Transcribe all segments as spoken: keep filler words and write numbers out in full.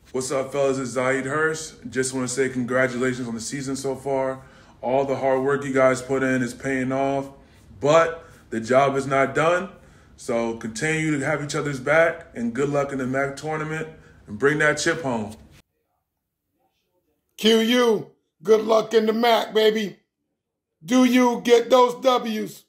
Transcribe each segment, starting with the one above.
What's up, fellas? It's Zaid Hurst. Just want to say congratulations on the season so far. All the hard work you guys put in is paying off, but the job is not done. So continue to have each other's back, and good luck in the M A A C tournament, and bring that chip home. Q U, good luck in the M A A C, baby. Do you get those W's?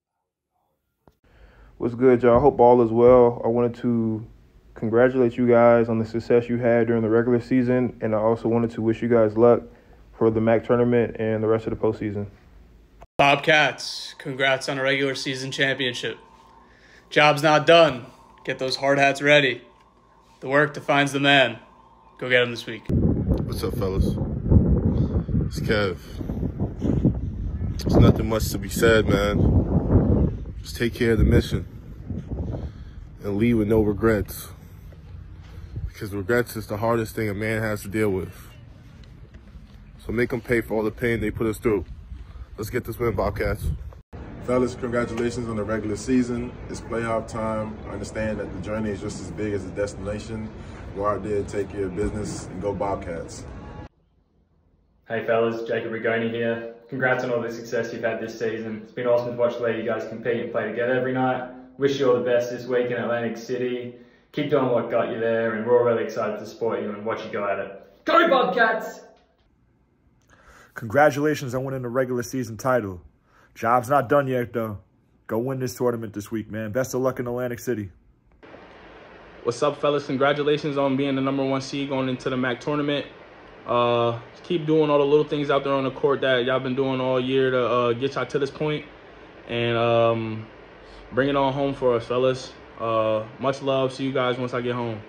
What's good, y'all? Hope all is well. I wanted to congratulate you guys on the success you had during the regular season, and I also wanted to wish you guys luck for the M A A C tournament and the rest of the postseason. Bobcats, congrats on a regular season championship. Job's not done. Get those hard hats ready. The work defines the man. Go get him this week. What's up, fellas? It's Kev. There's nothing much to be said, man. Just take care of the mission and leave with no regrets. Because regrets is the hardest thing a man has to deal with. So make them pay for all the pain they put us through. Let's get this win, Bobcats. Fellas, congratulations on the regular season. It's playoff time. I understand that the journey is just as big as the destination. Go out there, take care of business, and go Bobcats. Hey fellas, Jacob Rigoni here. Congrats on all the success you've had this season. It's been awesome to watch the way you guys compete and play together every night. Wish you all the best this week in Atlantic City. Keep doing what got you there, and we're all really excited to support you and watch you go at it. Go Bobcats! Congratulations on winning the regular season title. Job's not done yet, though. Go win this tournament this week, man. Best of luck in Atlantic City. What's up, fellas? Congratulations on being the number one seed going into the M A A C tournament. Uh, keep doing all the little things out there on the court that y'all been doing all year to uh, get y'all to this point. And um, bring it on home for us, fellas. Uh, much love. See you guys once I get home.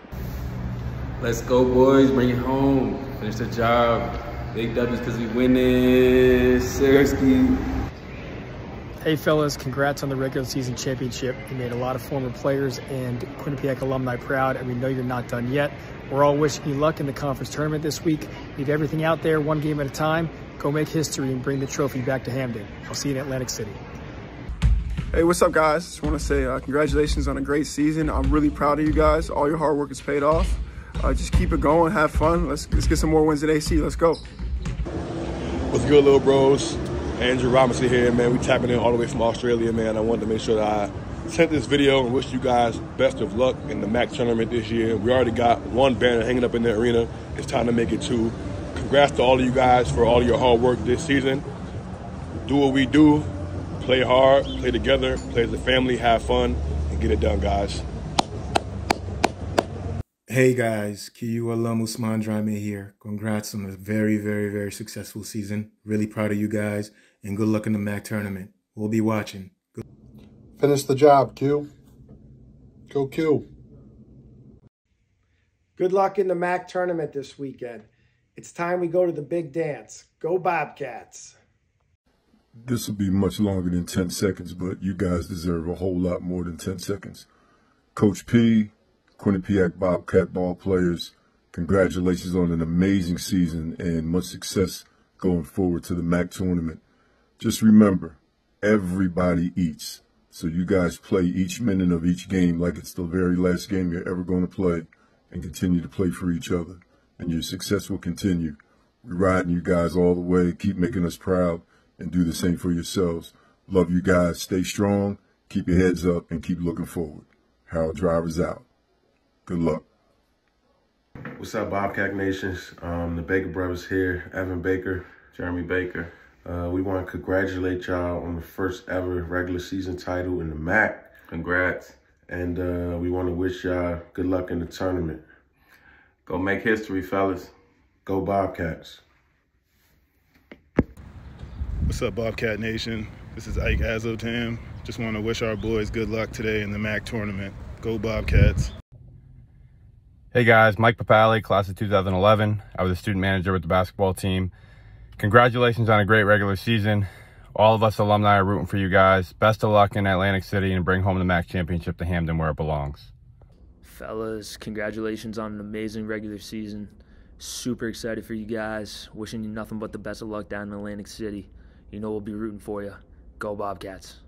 Let's go, boys. Bring it home. Finish the job. Big W's because we winning. Seriously. Hey, fellas. Congrats on the regular season championship. You made a lot of former players and Quinnipiac alumni proud, and we know you're not done yet. We're all wishing you luck in the conference tournament this week. Leave everything out there one game at a time. Go make history and bring the trophy back to Hamden. I'll see you in Atlantic City. Hey, what's up, guys? Just want to say uh, congratulations on a great season. I'm really proud of you guys. All your hard work has paid off. Uh, just keep it going. Have fun. Let's, let's get some more wins at A C. Let's go. What's good, little bros? Andrew Robinson here, man. We tapping in all the way from Australia, man. I wanted to make sure that I sent this video and wish you guys best of luck in the M A A C tournament this year. We already got one banner hanging up in the arena. It's time to make it two. Congrats to all of you guys for all of your hard work this season. Do what we do. Play hard, play together, play as a family, have fun, and get it done, guys. Hey guys, Q U alum Usman Drame here. Congrats on a very, very, very successful season. Really proud of you guys, and good luck in the M A A C tournament. We'll be watching. Good. Finish the job, Q. Go Q. Good luck in the M A A C tournament this weekend. It's time we go to the big dance. Go Bobcats. This will be much longer than ten seconds, but you guys deserve a whole lot more than ten seconds. Coach P, Quinnipiac Bobcat ball players, congratulations on an amazing season and much success going forward to the M A A C tournament. Just remember, everybody eats. So you guys play each minute of each game like it's the very last game you're ever going to play, and continue to play for each other. And your success will continue. We're riding you guys all the way. Keep making us proud, and do the same for yourselves. Love you guys. Stay strong, keep your heads up, and keep looking forward. Harold Driver's out. Good luck. What's up, Bobcat Nations? Um, the Baker brothers here, Evan Baker, Jeremy Baker. Uh, we want to congratulate y'all on the first ever regular season title in the M A A C. Congrats. And uh, we want to wish y'all good luck in the tournament. Go make history, fellas. Go Bobcats. What's up, Bobcat Nation? This is Ike Azotam. Just want to wish our boys good luck today in the M A A C tournament. Go Bobcats. Hey guys, Mike Papali, class of two thousand eleven. I was a student manager with the basketball team. Congratulations on a great regular season. All of us alumni are rooting for you guys. Best of luck in Atlantic City and bring home the M A A C championship to Hamden where it belongs. Fellas, congratulations on an amazing regular season. Super excited for you guys. Wishing you nothing but the best of luck down in Atlantic City. You know we'll be rooting for you. Go Bobcats.